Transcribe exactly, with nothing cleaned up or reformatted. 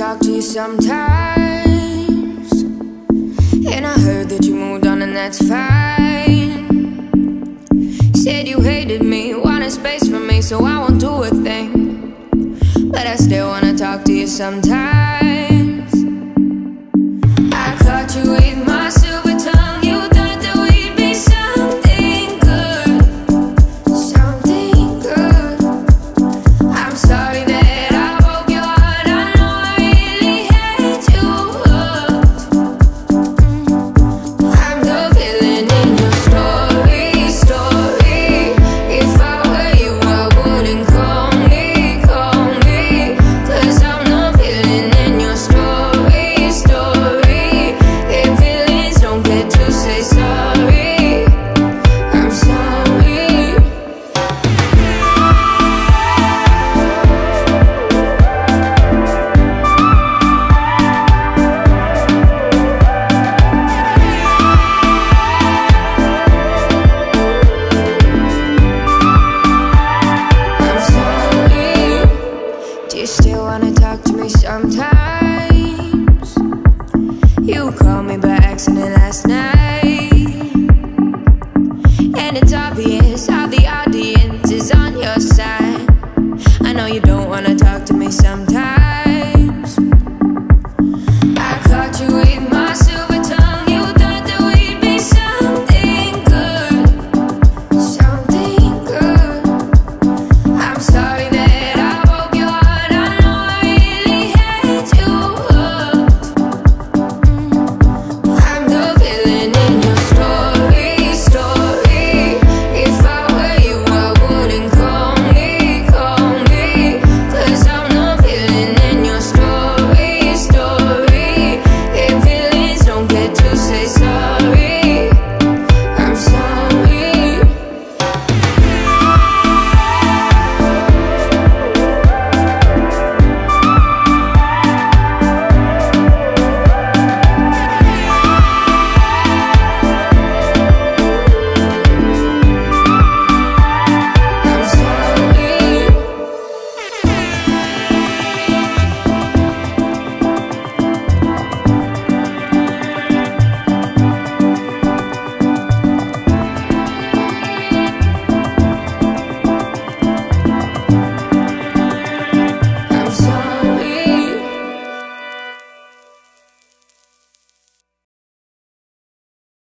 talk to you sometimes, and I heard that you moved on and that's fine. Said you hated me, wanted space from me, so I won't do a thing, but I still wanna talk to you sometimes. I caught you with my silver tongue. You thought that we'd be something good, something good. I'm sorry that I broke your heart. I know I really had you hooked. I'm the villain in your story, story. If I were you, I wouldn't call me, call me, 'cause I'm the villain in your story, story. If villains don't get to say sorry.